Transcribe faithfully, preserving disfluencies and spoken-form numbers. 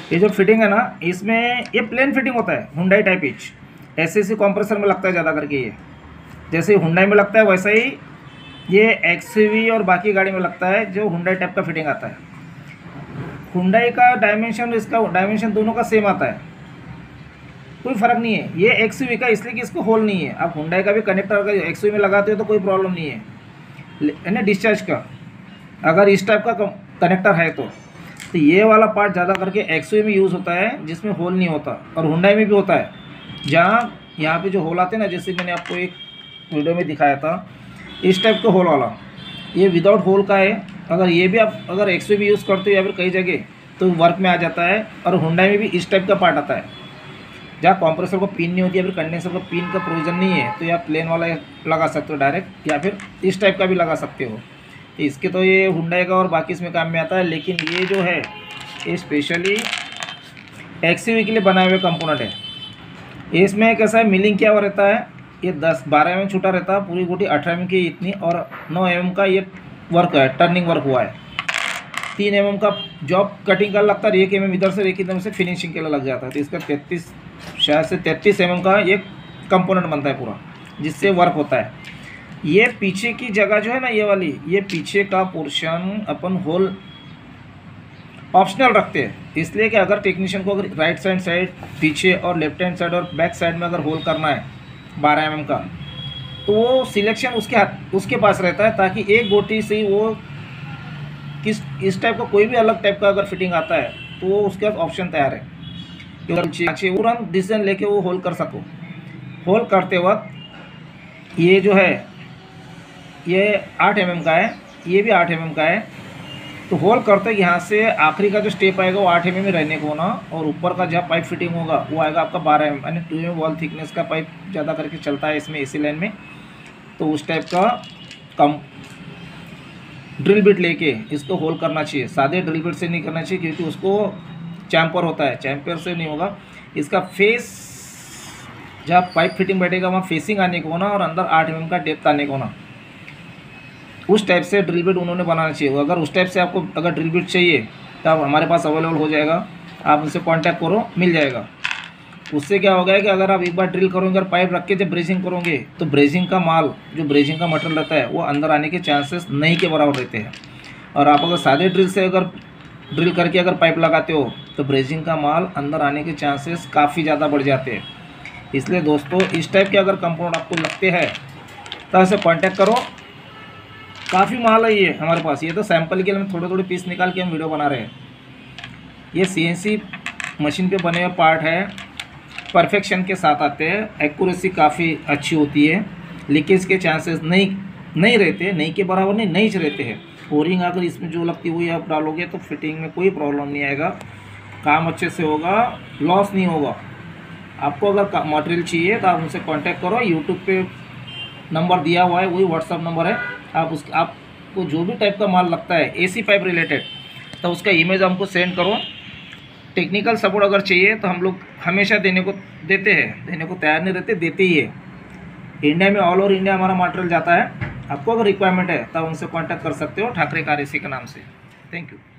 ये जो फिटिंग है ना, इसमें ये प्लेन फिटिंग होता है हुंडई टाइप इच। ऐसे ऐसे कॉम्प्रेसर में लगता है ज़्यादा करके, ये जैसे हुंडई में लगता है वैसा ही ये एक्सयूवी और बाकी गाड़ी में लगता है, जो हुंडई टाइप का फिटिंग आता है। हुंडई का डायमेंशन, इसका डायमेंशन दोनों का सेम आता है, कोई फ़र्क नहीं है। ये एक्सयूवी का इसलिए कि इसको होल नहीं है। आप हुंडई का भी कनेक्टर अगर एक्सयूवी में लगाते हो तो कोई प्रॉब्लम नहीं है ना, डिस्चार्ज का अगर इस टाइप का कनेक्टर है तो तो ये वाला पार्ट ज़्यादा करके एक्सयूवी में यूज़ होता है, जिसमें होल नहीं होता, और हुंडई में भी होता है। जहाँ यहाँ पे जो होल आते हैं ना, जैसे मैंने आपको एक वीडियो में दिखाया था, इस टाइप का होल वाला, ये विदाउट होल का है। अगर ये भी आप अगर एक्सयूवी यूज़ करते हो या फिर कई जगह, तो वर्क में आ जाता है। और हुंडई में भी इस टाइप का पार्ट आता है, जहाँ कंप्रेसर को पिन नहीं होती है, या फिर कंडेंसर को पिन का प्रोविजन नहीं है, तो या प्लेन वाला लगा सकते हो डायरेक्ट, या फिर इस टाइप का भी लगा सकते हो। इसके तो ये हुंडई का और बाकी इसमें काम में आता है। लेकिन ये जो है ये स्पेशली एक्सयूवी के लिए बनाए हुए कंपोनेंट है। इसमें कैसा है, मिलिंग क्या हुआ रहता है, ये दस बारह एम एम छूटा रहता है, पूरी गोटी अठारह एम एम की इतनी, और नौ एम एम का ये वर्क है, टर्निंग वर्क हुआ है। तीन एम एम का जॉब कटिंग का लगता है, एक एम एम इधर से एक एकदम से फिनिशिंग के लिए लग जाता है। तो इसका तैंतीस शायद से तैंतीस एम एम का ये कंपोनेंट बनता है पूरा, जिससे वर्क होता है। ये पीछे की जगह जो है ना, ये वाली, ये पीछे का पोर्शन अपन होल ऑप्शनल रखते हैं, इसलिए कि अगर टेक्नीशियन को अगर राइट साइड साइड पीछे और लेफ्ट हैंड साइड और बैक साइड में अगर होल करना है बारह एम एम का, तो वो सिलेक्शन उसके हाथ उसके पास रहता है, ताकि एक गोटी से ही वो किस इस टाइप का कोई भी अलग टाइप का अगर फिटिंग आता है तो वो उसके पास ऑप्शन तैयार है कि तुरंत डिसीजन लेके वो होल कर सको। होल करते वक्त ये जो है ये आठ एम एम का है, ये भी आठ एम एम का है। तो होल करते यहाँ से आखिरी का जो स्टेप आएगा वो आठ एम एम में रहने को ना, और ऊपर का जहाँ पाइप फिटिंग होगा वो आएगा आपका बारह एम एम, यानी two M M wall thickness का पाइप ज़्यादा करके चलता है इसमें एसी लाइन में। तो उस टाइप का कम ड्रिल बिट लेके इसको होल करना चाहिए। सादे ड्रिल बिट से नहीं करना चाहिए, क्योंकि उसको चैम्पर होता है, चैम्पर से नहीं होगा। इसका फेस जहाँ पाइप फिटिंग बैठेगा वहाँ फेसिंग आने को ना, और अंदर आठ एम एम का डेप्थ आने को ना, उस टाइप से ड्रिल बिट उन्होंने बनाना चाहिए। अगर उस टाइप से आपको अगर ड्रिल बिट चाहिए तो आप हमारे पास अवेलेबल हो जाएगा, आप उनसे कांटेक्ट करो, मिल जाएगा। उससे क्या होगा कि अगर आप एक बार ड्रिल करोगे और पाइप रख के जब ब्रेजिंग करोगे, तो ब्रेजिंग का माल, जो ब्रेजिंग का मटेरियल रहता है, वो अंदर आने के चांसेस नहीं के बराबर रहते हैं। और आप अगर सादे ड्रिल से अगर ड्रिल करके अगर पाइप लगाते हो तो ब्रेजिंग का माल अंदर आने के चांसेस काफ़ी ज़्यादा बढ़ जाते हैं। इसलिए दोस्तों, इस टाइप के अगर कंपाउंड आपको लगते हैं तो ऐसे कॉन्टैक्ट करो। काफ़ी माल है ये हमारे पास। ये तो सैंपल के लिए हम थोड़े थोड़े पीस निकाल के हम वीडियो बना रहे हैं। ये सीएनसी मशीन पे बने हुए पार्ट है, परफेक्शन के साथ आते हैं, एक्यूरेसी काफ़ी अच्छी होती है, लीकेज के चांसेस नहीं नहीं रहते, नहीं के बराबर नहीं नहीं रहते हैं। ओरिंग अगर इसमें जो लगती हुई आप डालोगे तो फिटिंग में कोई प्रॉब्लम नहीं आएगा, काम अच्छे से होगा, लॉस नहीं होगा। आपको अगर मटेरियल चाहिए तो आप उनसे कांटेक्ट करो। यूट्यूब पे नंबर दिया हुआ है, वही व्हाट्सअप नंबर है। आप उस आपको जो भी टाइप का माल लगता है एसी पाइप रिलेटेड, तो उसका इमेज हमको सेंड करो। टेक्निकल सपोर्ट अगर चाहिए तो हम लोग हमेशा देने को देते हैं, देने को तैयार नहीं रहते, देते ही है। इंडिया में ऑल ओवर इंडिया हमारा मटेरियल जाता है। आपको अगर रिक्वायरमेंट है तब उनसे कांटेक्ट कर सकते हो, ठाकरे कार एसी के नाम से। Thank you.